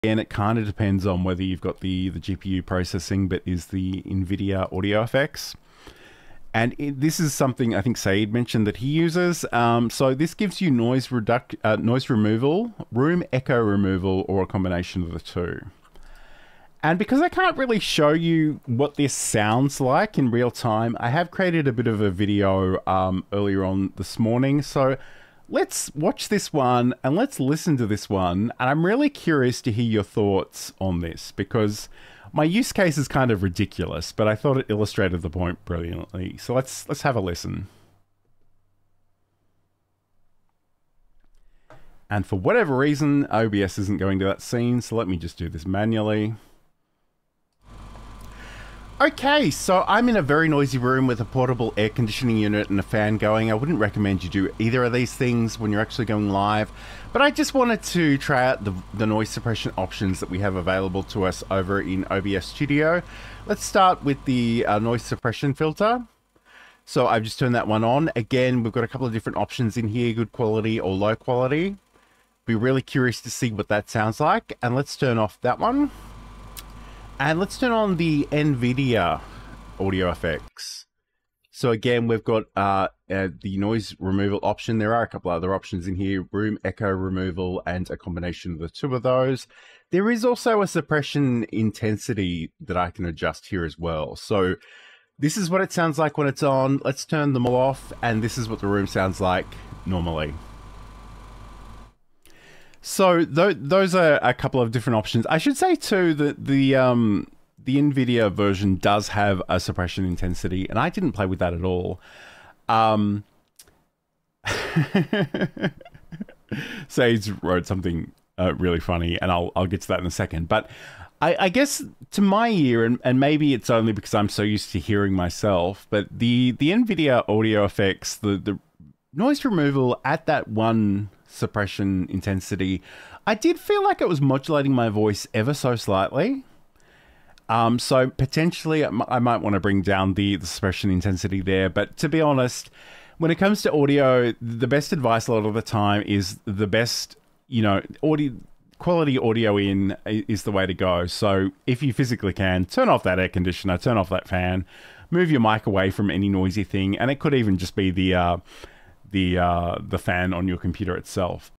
And it kind of depends on whether you've got the GPU processing, but is the NVIDIA audio effects. And this is something I think Said mentioned that he uses. So this gives you noise removal, room echo removal, or a combination of the two. And because I can't really show you what this sounds like in real time, I have created a bit of a video earlier on this morning. So let's watch this one and let's listen to this one. And I'm really curious to hear your thoughts on this because my use case is kind of ridiculous, but I thought it illustrated the point brilliantly. So let's have a listen. And for whatever reason, OBS isn't going to that scene. So let me just do this manually. Okay, so I'm in a very noisy room with a portable air conditioning unit and a fan going. I wouldn't recommend you do either of these things when you're actually going live, but I just wanted to try out the noise suppression options that we have available to us over in OBS Studio. Let's start with the noise suppression filter. So I've just turned that one on. Again, we've got a couple of different options in here, good quality or low quality. Be really curious to see what that sounds like. And let's turn off that one. And let's turn on the NVIDIA audio effects. So again, we've got the noise removal option. There are a couple other options in here, room echo removal and a combination of the two of those. There is also a suppression intensity that I can adjust here as well. So this is what it sounds like when it's on. Let's turn them all off. And this is what the room sounds like normally. So those are a couple of different options. I should say too that the NVIDIA version does have a suppression intensity, and I didn't play with that at all. Sage wrote something really funny, and I'll get to that in a second. But I guess to my ear, and maybe it's only because I'm so used to hearing myself, but the NVIDIA audio effects, the noise removal at that one suppression intensity, I did feel like it was modulating my voice ever so slightly. So potentially I might want to bring down the suppression intensity there. But to be honest, when it comes to audio, the best advice a lot of the time is the best, quality audio in is the way to go. So if you physically can, turn off that air conditioner, turn off that fan, move your mic away from any noisy thing. And it could even just be the fan on your computer itself.